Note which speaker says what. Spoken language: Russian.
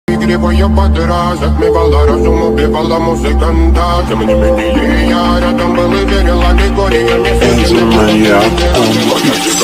Speaker 1: Игривая подра затмевала разум, убивала музыканта. Тем не менее я рядом был и верила, Григория не
Speaker 2: Моя